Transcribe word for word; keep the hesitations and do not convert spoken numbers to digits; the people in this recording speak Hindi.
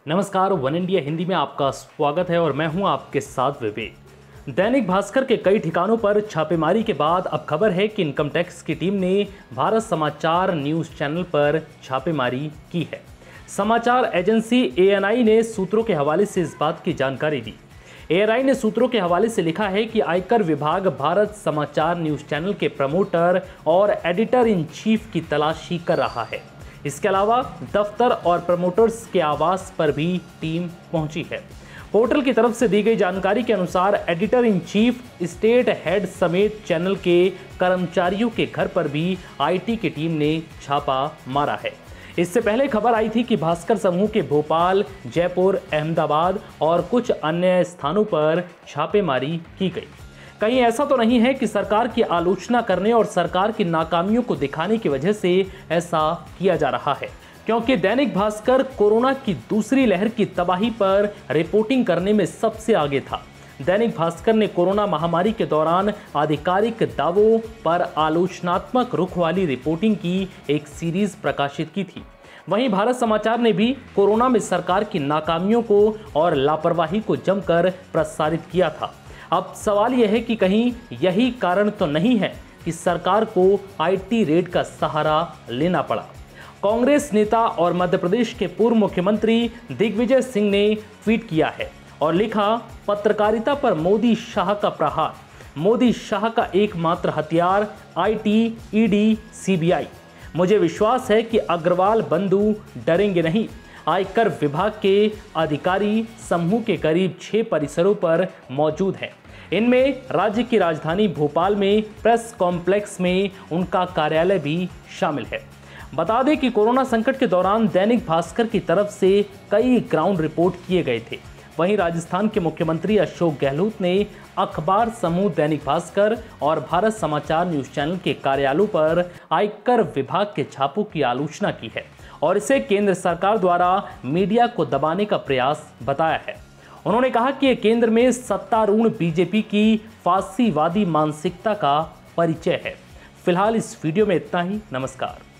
नमस्कार, वन इंडिया हिंदी में आपका स्वागत है और मैं हूं आपके साथ विवेक। दैनिक भास्कर के कई ठिकानों पर छापेमारी के बाद अब खबर है कि इनकम टैक्स की टीम ने भारत समाचार न्यूज चैनल पर छापेमारी की है। समाचार एजेंसी ए एन आई ने सूत्रों के हवाले से इस बात की जानकारी दी। ए एन आई ने सूत्रों के हवाले से लिखा है कि आयकर विभाग भारत समाचार न्यूज चैनल के प्रमोटर और एडिटर इन चीफ की तलाशी कर रहा है। इसके अलावा दफ्तर और प्रमोटर्स के आवास पर भी टीम पहुंची है। पोर्टल की तरफ से दी गई जानकारी के अनुसार editor in chief, state head समेत चैनल के कर्मचारियों के घर पर भी आई टी की टीम ने छापा मारा है। इससे पहले खबर आई थी कि भास्कर समूह के भोपाल, जयपुर, अहमदाबाद और कुछ अन्य स्थानों पर छापेमारी की गई। कहीं ऐसा तो नहीं है कि सरकार की आलोचना करने और सरकार की नाकामियों को दिखाने की वजह से ऐसा किया जा रहा है, क्योंकि दैनिक भास्कर कोरोना की दूसरी लहर की तबाही पर रिपोर्टिंग करने में सबसे आगे था। दैनिक भास्कर ने कोरोना महामारी के दौरान आधिकारिक दावों पर आलोचनात्मक रुख वाली रिपोर्टिंग की एक सीरीज प्रकाशित की थी। वहीं भारत समाचार ने भी कोरोना में सरकार की नाकामियों को और लापरवाही को जमकर प्रसारित किया था। अब सवाल यह है कि कहीं यही कारण तो नहीं है कि सरकार को आई टी रेड का सहारा लेना पड़ा। कांग्रेस नेता और मध्य प्रदेश के पूर्व मुख्यमंत्री दिग्विजय सिंह ने ट्वीट किया है और लिखा, पत्रकारिता पर मोदी शाह का प्रहार। मोदी शाह का एकमात्र हथियार I T, E D, C B I. मुझे विश्वास है कि अग्रवाल बंधु डरेंगे नहीं। आयकर विभाग के अधिकारी समूह के करीब छह परिसरों पर मौजूद हैं। इनमें राज्य की राजधानी भोपाल में प्रेस कॉम्प्लेक्स में उनका कार्यालय भी शामिल है। बता दें कि कोरोना संकट के दौरान दैनिक भास्कर की तरफ से कई ग्राउंड रिपोर्ट किए गए थे। वहीं राजस्थान के मुख्यमंत्री अशोक गहलोत ने अखबार समूह दैनिक भास्कर और भारत समाचार न्यूज चैनल के कार्यालयों पर आयकर विभाग के छापों की आलोचना की है और इसे केंद्र सरकार द्वारा मीडिया को दबाने का प्रयास बताया है। उन्होंने कहा कि यह केंद्र में सत्तारूढ़ बी जे पी की फासीवादी मानसिकता का परिचय है। फिलहाल इस वीडियो में इतना ही। नमस्कार।